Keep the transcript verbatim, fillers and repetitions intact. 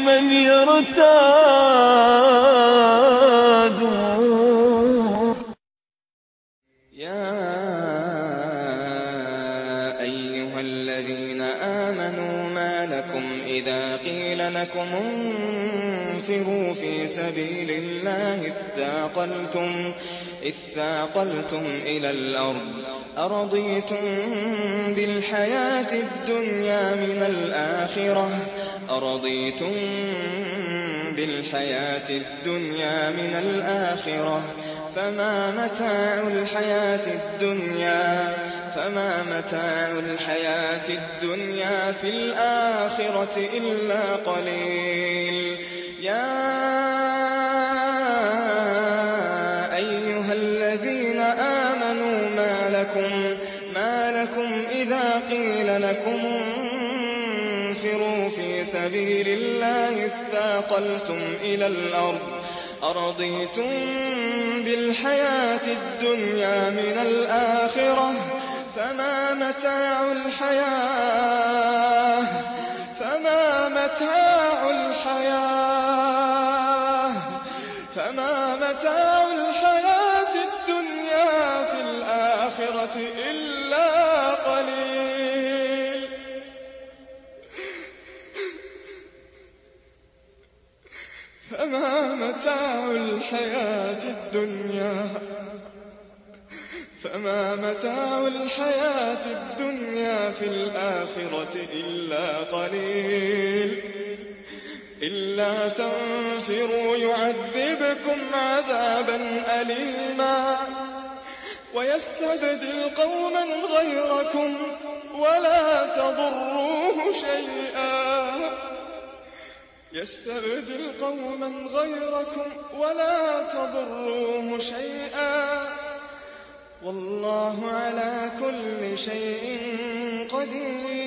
من يرتاد. يا أيها الذين آمنوا ما لكم إذا قيل لكم انفروا في سبيل الله اثاقلتم اثاقلتم إلى الأرض أرضيتم بالحياة الدنيا من الآخرة أرضيتم بالحياة الدنيا من الآخرة فما متاع الحياة الدنيا فما متاع الحياة الدنيا في الآخرة إلا قليل. يا أيها الذين آمنوا ما لكم ما لكم إذا قيل لكم انفروا في سبيل الله اثاقلتم إلى الأرض أرضيتم بالحياة الدنيا من الآخرة فما متاع الحياة فما متاع الحياة فما متاع الحياة الدنيا في الآخرة إلا قليل. فما متاع الحياة الدنيا فما متاع الحياة الدنيا في الآخرة إلا قليل. إلا تنفروا يعذبكم عذابا أليما ويستبدل قوما غيركم ولا تضروه شيئا يستبدل قوما غيركم ولا تضروه شيئا والله على كل شيء قدير.